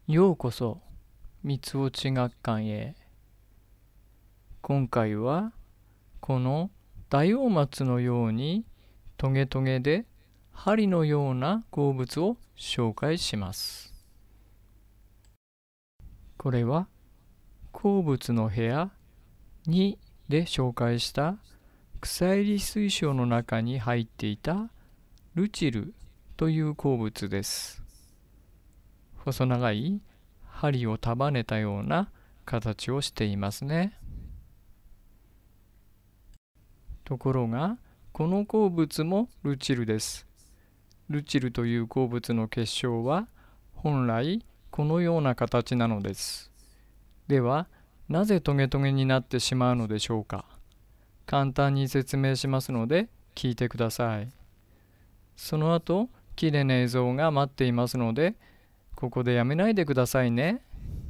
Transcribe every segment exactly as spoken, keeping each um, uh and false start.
ようこそ三つ落ち学館へ。今回はこの大王松のようにトゲトゲで針のような鉱物を紹介します。これは鉱物の部屋にで紹介した草入り水晶の中に入っていたルチルという鉱物です。細長い針を束ねたような形をしていますね。ところがこの鉱物もルチルです。ルチルという鉱物の結晶は本来このような形なのです。ではなぜトゲトゲになってしまうのでしょうか。簡単に説明しますので聞いてください。その後きれいな映像が待っていますのでここでやめないでくださいね。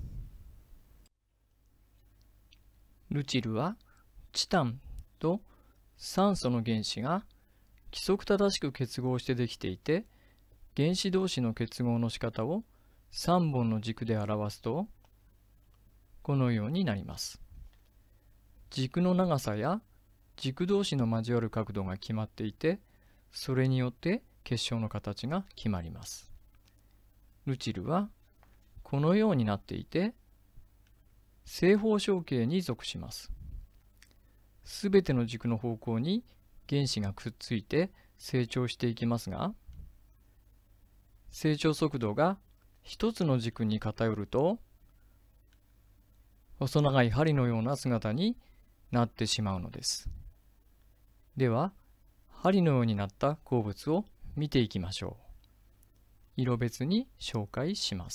ルチルはチタンと酸素の原子が規則正しく結合してできていて、原子同士の結合の仕方をさんぼんの軸で表すとこのようになります。軸の長さや軸同士の交わる角度が決まっていて、それによって結晶の形が決まります。ルチルはこのようになっていて正方象形に属します。すべての軸の方向に原子がくっついて成長していきますが、成長速度が一つの軸に偏ると細長い針のような姿になってしまうのです。では針のようになった鉱物を見ていきましょう。色別に紹介します。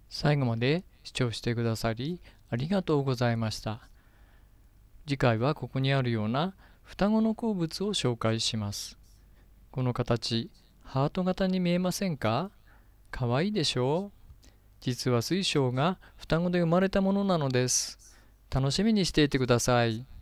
最後まで視聴してくださりありがとうございました。次回はここにあるような双子の鉱物を紹介します。この形、ハート型に見えませんか？かわいいでしょう？実は水晶が双子で生まれたものなのです。楽しみにしていてください。